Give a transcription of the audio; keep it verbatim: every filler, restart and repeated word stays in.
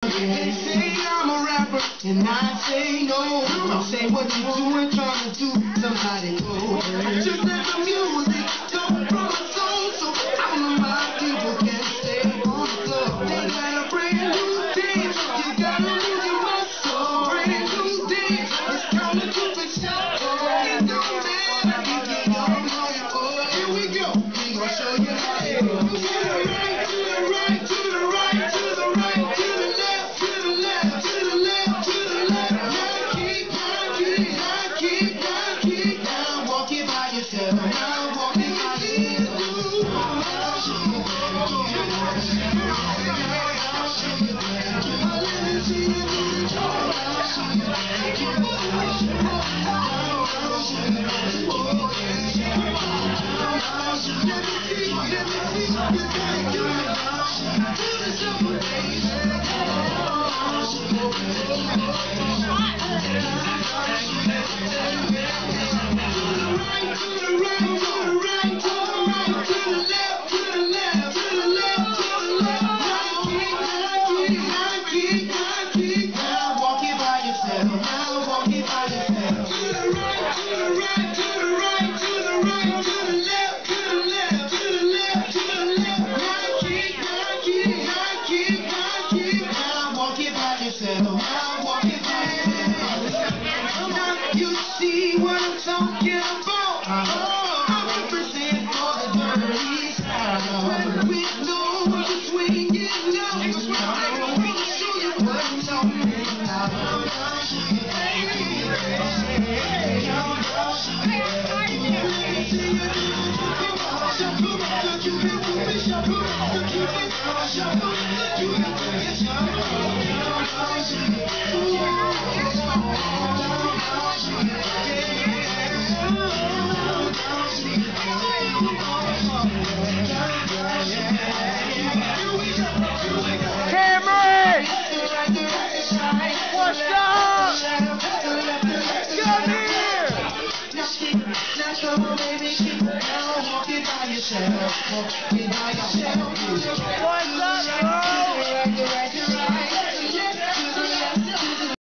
They say I'm a rapper, and I say no. Don't say what you doing, trying to do somebody go. Just let the music come from my soul, so I don't know why people can't stay on the floor. They got a brand new dance, you gotta lose your muscle. Brand new dance, it's called a Cupid shot. It don't matter if you don't know it. Oh, here we go, we gon' show you how it goes. To the right, to the right, to the right, to the right, to the left, to the left, to the left, to the left. Now keep, now keep, now keep, now keep. Now walk it by yourself. Now walk it by yourself. You see what I'm talking about? I represent for the dirty side. With no swinging now, I'm gonna show you what I'm talking about. What's up? Come here! Let's go, baby, keep it down, walk it by yourself, walk it by yourself. What's up, bro?